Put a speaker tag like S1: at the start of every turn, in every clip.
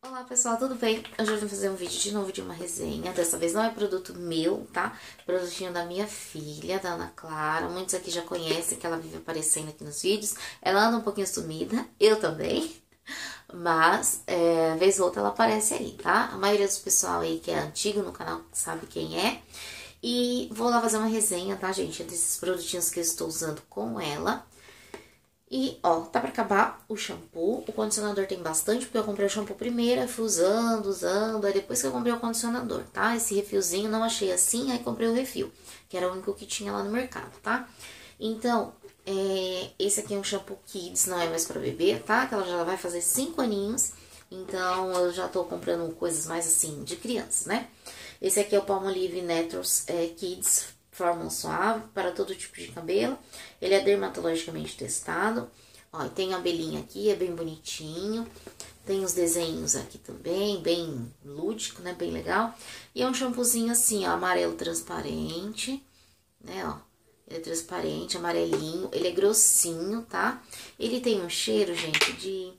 S1: Olá pessoal, tudo bem? Hoje eu vou fazer um vídeo de novo de uma resenha. Dessa vez não é produto meu, tá? Produtinho da minha filha, da Ana Clara. Muitos aqui já conhecem, que ela vive aparecendo aqui nos vídeos. Ela anda um pouquinho sumida, eu também. Mas, vez ou outra ela aparece aí, tá? A maioria do pessoal aí que é antigo no canal sabe quem é. E vou lá fazer uma resenha, tá, gente? Desses produtinhos que eu estou usando com ela. E, ó, tá pra acabar o shampoo. O condicionador tem bastante, porque eu comprei o shampoo primeiro, aí fui usando. Aí depois que eu comprei o condicionador, tá? Esse refilzinho não achei assim, aí comprei o refil, que era o único que tinha lá no mercado, tá? Então, esse aqui é um shampoo Kids, não é mais pra bebê, tá? Que ela já vai fazer 5 aninhos. Então, eu já tô comprando coisas mais assim, de criança, né? Esse aqui é o Palmolive Naturals Kids Fórmula suave para todo tipo de cabelo. Ele é dermatologicamente testado. Ó, tem a abelhinha aqui, é bem bonitinho. Tem os desenhos aqui também, bem lúdico, né? Bem legal. E é um shampoozinho assim, ó, amarelo transparente, né, ó. Ele é transparente, amarelinho. Ele é grossinho, tá? Ele tem um cheiro, gente,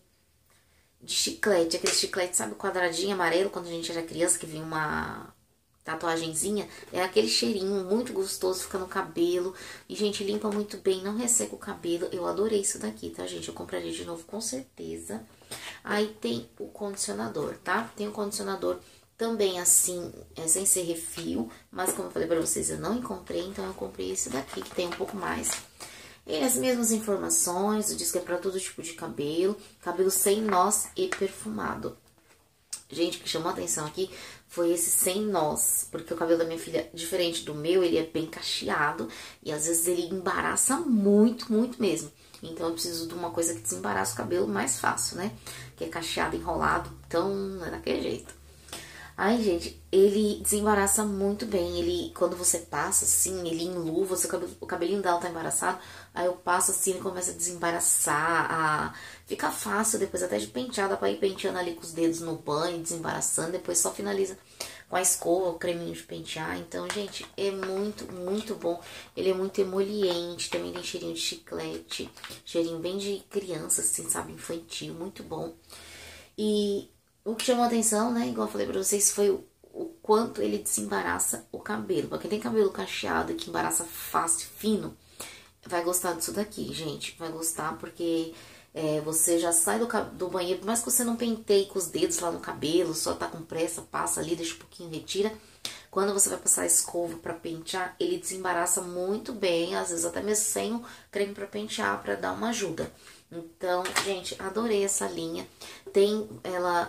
S1: de chiclete. Aquele chiclete, sabe, quadradinho amarelo, quando a gente era criança, que vinha uma tatuagenzinha, é aquele cheirinho muito gostoso, fica no cabelo. E, gente, limpa muito bem, não resseca o cabelo. Eu adorei isso daqui, tá, gente? Eu compraria de novo, com certeza. Aí tem o condicionador, tá? Tem o condicionador também assim, sem ser refil. Mas, como eu falei pra vocês, eu não encontrei, então eu comprei esse daqui, que tem um pouco mais. E as mesmas informações, diz que é pra todo tipo de cabelo. Cabelo sem nós e perfumado. Gente, o que chamou a atenção aqui foi esse sem nós, porque o cabelo da minha filha, diferente do meu, ele é bem cacheado e às vezes ele embaraça muito, muito mesmo. Então eu preciso de uma coisa que desembaraça o cabelo mais fácil, né? Que é cacheado, enrolado, então é daquele jeito. Ai, gente, ele desembaraça muito bem. Ele, quando você passa assim, ele enluva, o cabelinho dela tá embaraçado. Aí eu passo assim, ele começa a desembaraçar. Fica fácil depois até de pentear. Dá pra ir penteando ali com os dedos no banho, desembaraçando. Depois só finaliza com a escova, o creminho de pentear. Então, gente, é muito, muito bom. Ele é muito emoliente. Também tem cheirinho de chiclete. Cheirinho bem de criança, assim, sabe? Infantil. Muito bom. E o que chamou atenção, né, igual eu falei pra vocês, foi o quanto ele desembaraça o cabelo. Pra quem tem cabelo cacheado e que embaraça fácil, fino, vai gostar disso daqui, gente. Vai gostar porque você já sai do banheiro, por mais que você não penteie com os dedos lá no cabelo, só tá com pressa, passa ali, deixa um pouquinho, retira. Quando você vai passar a escova pra pentear, ele desembaraça muito bem, às vezes até mesmo sem o creme pra pentear, pra dar uma ajuda. Então, gente, adorei essa linha. Tem ela